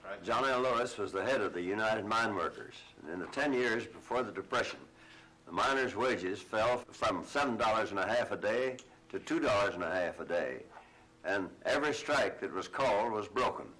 Right. John L. Lewis was the head of the United Mine Workers. And in the 10 years before the Depression, the miners' wages fell from $7.50 a day to $2.50 a day. And every strike that was called was broken.